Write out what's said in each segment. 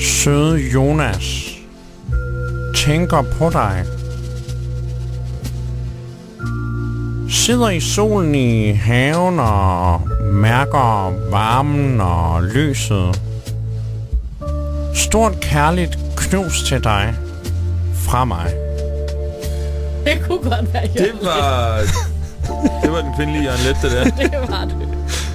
Søde Jonas tænker på dig. Sidder i solen i haven og mærker varmen og lyset. Stort kærligt knus til dig fra mig. Det kunne godt være Jørgen Det var den kvindelige Jørgen Leth, det der. Det var det.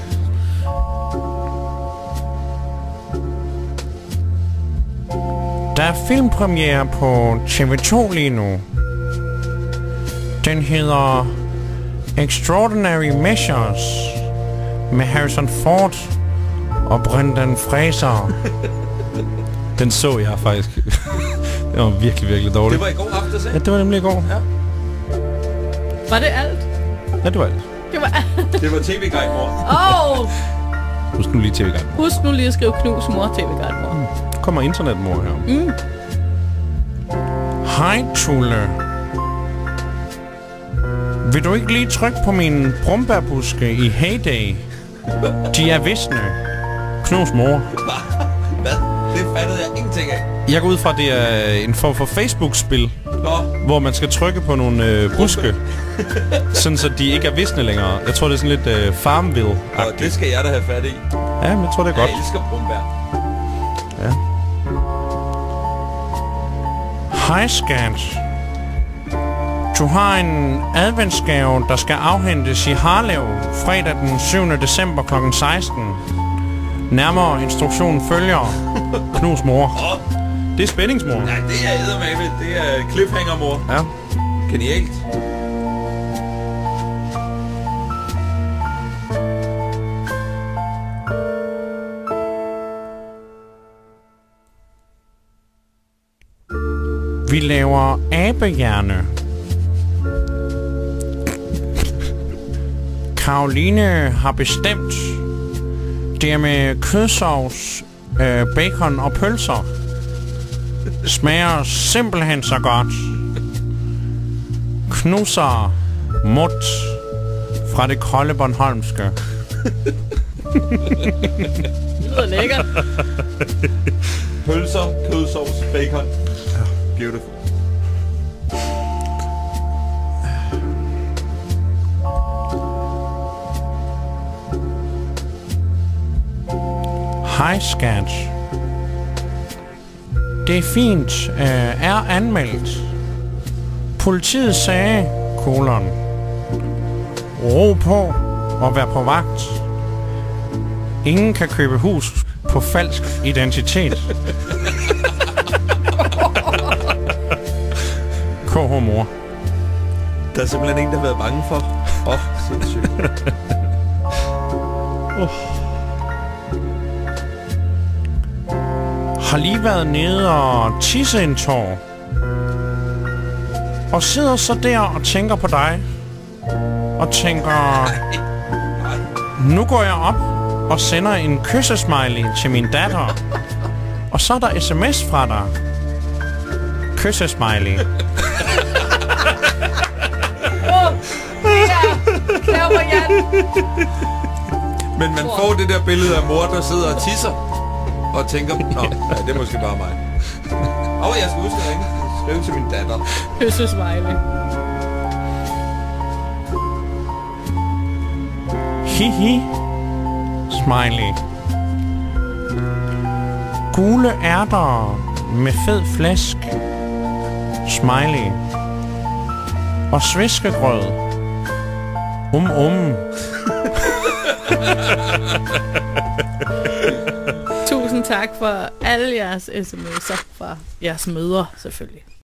Der er filmpremiere på TV2 lige nu. Den hedder Extraordinary Measures med Harrison Ford og Brendan Fraser. Den så jeg faktisk. Det var virkelig, virkelig dårligt. Det var i går aftes, ikke? Ja, det var nemlig i går. Ja. Var det alt? Ja, det var alt. Det var alt. Det var TV-guide, mor. Husk nu lige TV-guide, mor. Husk nu lige at skrive knus mor TV-guide, mor. Kommer internetmor her. Hej Tulle. Vil du ikke lige trykke på min brumbærbuske i Heyday? De er visne. Knus mor. Hvad? Det fattede jeg ingenting af. Jeg går ud fra, at det er en form for Facebook-spil, hvor man skal trykke på nogle buske, sådan så de ikke er visne længere. Jeg tror, det er sådan lidt Farmville-agtigt. Og det skal jeg da have fat i. Ja, men jeg tror, det er godt. Jeg elsker brumbær. Ja. Hej skat. Du har en adventsgave, der skal afhentes i Harlev fredag den 7. december kl. 16. Nærmere instruktionen følger. Knus mor. Det er spændingsmor. Nej, det er eddermame. Det er cliffhanger, mor. Ja. Genialt. Vi laver abehjerne. Karoline har bestemt. Det er med kødsovs, bacon og pølser. Smager simpelthen så godt. Knuser mut fra det kolde bornholmske. Det lyder lækkert. Pølser, kødsovs, bacon. Beautiful. Hej skat. Det er fint. Er anmeldt. Politiet sagde, ro på og vær på vagt. Ingen kan købe hus på falsk identitet. KH mor. Der er simpelthen en, der har været bange for. Sindssygt. Har lige været nede og tisse en tår. Og sidder så der og tænker på dig. Og tænker, nu går jeg op og sender en kyssesmiley til min datter. Og så er der sms fra dig. Kyssesmiley. Men man får det der billede af mor, der sidder og tisser. Og tænker, nå, ja, det er måske bare mig. Jeg skal huske at ringe. Skrive til min datter. Kyssesmiley. Hihi. Smiley. Gule ærter med fed flæsk. Smiley. Og sviskegrød. Tusind tak for alle jeres sms'er fra jeres mødre, selvfølgelig.